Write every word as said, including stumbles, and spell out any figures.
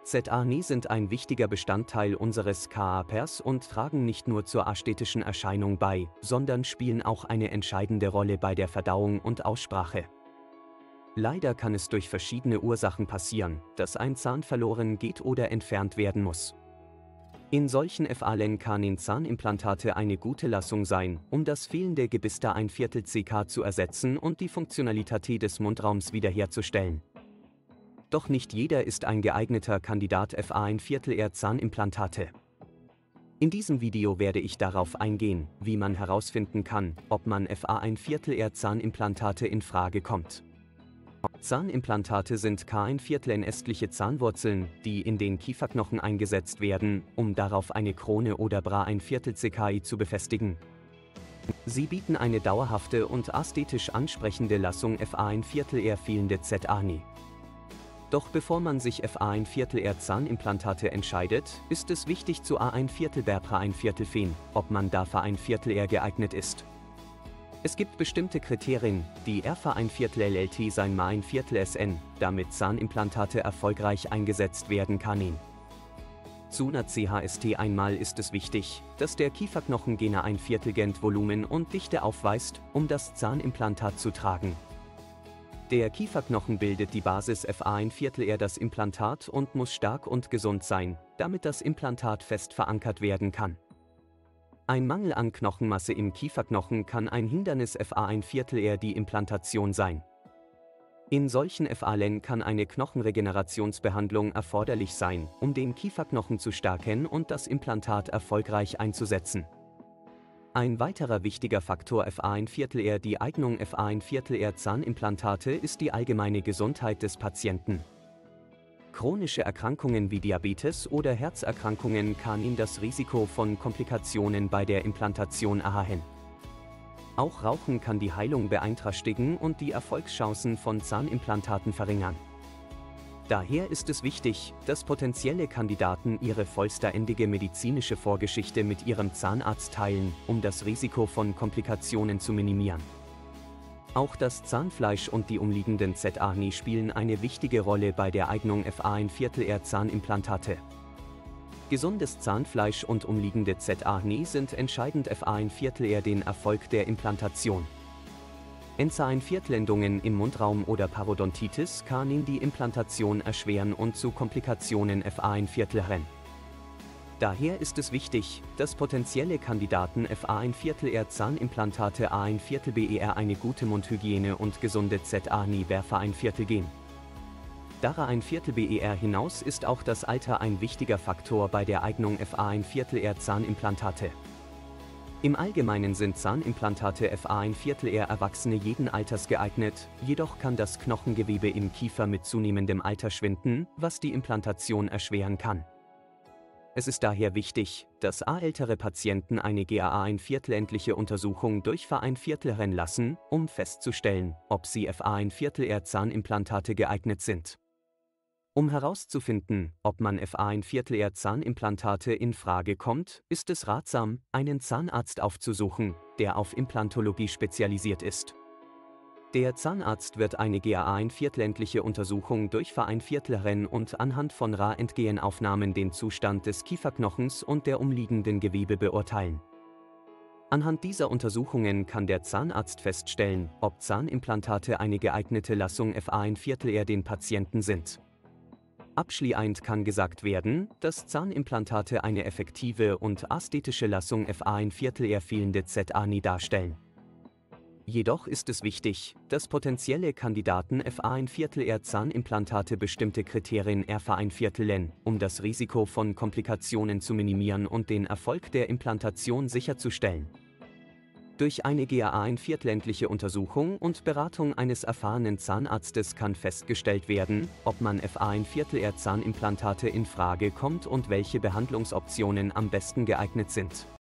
Z A N I sind ein wichtiger Bestandteil unseres Körpers und tragen nicht nur zur ästhetischen Erscheinung bei, sondern spielen auch eine entscheidende Rolle bei der Verdauung und Aussprache. Leider kann es durch verschiedene Ursachen passieren, dass ein Zahn verloren geht oder entfernt werden muss. In solchen Fällen können Zahnimplantate eine gute Lösung sein, um das fehlende Gebiss der ein Viertel C K zu ersetzen und die Funktionalität des Mundraums wiederherzustellen. Doch nicht jeder ist ein geeigneter Kandidat für ein Viertel R Zahnimplantate. In diesem Video werde ich darauf eingehen, wie man herausfinden kann, ob man für ein Viertel R Zahnimplantate in Frage kommt. Zahnimplantate sind ein Viertel ästliche Zahnwurzeln, die in den Kieferknochen eingesetzt werden, um darauf eine Krone oder bra ein Viertel C K I zu befestigen. Sie bieten eine dauerhafte und ästhetisch ansprechende Lösung für ein Viertel R fehlende Z A N I. Doch bevor man sich für ein Viertel R Zahnimplantate entscheidet, ist es wichtig zu a ein Viertel bra ein Viertel fehlen, ob man dafür ein Viertel R geeignet ist. Es gibt bestimmte Kriterien, die für ein Viertel L L T sein mal ein Viertel S N, damit Zahnimplantate erfolgreich eingesetzt werden können. Zu einer C H S T einmal ist es wichtig, dass der Kieferknochen gene ein Viertel Gent Volumen und Dichte aufweist, um das Zahnimplantat zu tragen. Der Kieferknochen bildet die Basis für ein Viertel R das Implantat und muss stark und gesund sein, damit das Implantat fest verankert werden kann. Ein Mangel an Knochenmasse im Kieferknochen kann ein Hindernis für ein Viertel R die Implantation sein. In solchen Fällen kann eine Knochenregenerationsbehandlung erforderlich sein, um den Kieferknochen zu stärken und das Implantat erfolgreich einzusetzen. Ein weiterer wichtiger Faktor für ein Viertel R die Eignung für ein Viertel R Zahnimplantate ist die allgemeine Gesundheit des Patienten. Chronische Erkrankungen wie Diabetes oder Herzerkrankungen können das Risiko von Komplikationen bei der Implantation erhöhen. Auch Rauchen kann die Heilung beeinträchtigen und die Erfolgschancen von Zahnimplantaten verringern. Daher ist es wichtig, dass potenzielle Kandidaten ihre vollständige medizinische Vorgeschichte mit ihrem Zahnarzt teilen, um das Risiko von Komplikationen zu minimieren. Auch das Zahnfleisch und die umliegenden Z A N I spielen eine wichtige Rolle bei der Eignung für ein Viertel R Zahnimplantate. Gesundes Zahnfleisch und umliegende Z A N I sind entscheidend für ein Viertel R den Erfolg der Implantation. Zahnviertelendungen im Mundraum oder Parodontitis können die Implantation erschweren und zu Komplikationen für ein Viertel rennen. Daher ist es wichtig, dass potenzielle Kandidaten für ein Viertel R Zahnimplantate a ein Viertel B R eine gute Mundhygiene und gesunde Z A N I für ein Viertel gehen. Darüber ein Viertel B R hinaus ist auch das Alter ein wichtiger Faktor bei der Eignung für ein Viertel R Zahnimplantate. Im Allgemeinen sind Zahnimplantate für ein Viertel R Erwachsene jeden Alters geeignet, jedoch kann das Knochengewebe im Kiefer mit zunehmendem Alter schwinden, was die Implantation erschweren kann. Es ist daher wichtig, dass a ältere Patienten eine G A A ein Viertelendliche Untersuchung durch für ein Viertel rennen lassen, um festzustellen, ob sie für ein Viertel R Zahnimplantate geeignet sind. Um herauszufinden, ob man für ein Viertel R Zahnimplantate in Frage kommt, ist es ratsam, einen Zahnarzt aufzusuchen, der auf Implantologie spezialisiert ist. Der Zahnarzt wird eine G A A ein Viertelendliche Untersuchung durch für ein Viertel rennen und anhand von Röntgenaufnahmen den Zustand des Kieferknochens und der umliegenden Gewebe beurteilen. Anhand dieser Untersuchungen kann der Zahnarzt feststellen, ob Zahnimplantate eine geeignete Lösung für ein Viertel R den Patienten sind. Abschließend kann gesagt werden, dass Zahnimplantate eine effektive und ästhetische Lösung für ein Viertel R fehlende Z A N I darstellen. Jedoch ist es wichtig, dass potenzielle Kandidaten für ein Viertel R Zahnimplantate bestimmte Kriterien für ein Viertel nennen, um das Risiko von Komplikationen zu minimieren und den Erfolg der Implantation sicherzustellen. Durch eine G A A ein Viertelendliche Untersuchung und Beratung eines erfahrenen Zahnarztes kann festgestellt werden, ob man für ein Viertel R Zahnimplantate in Frage kommt und welche Behandlungsoptionen am besten geeignet sind.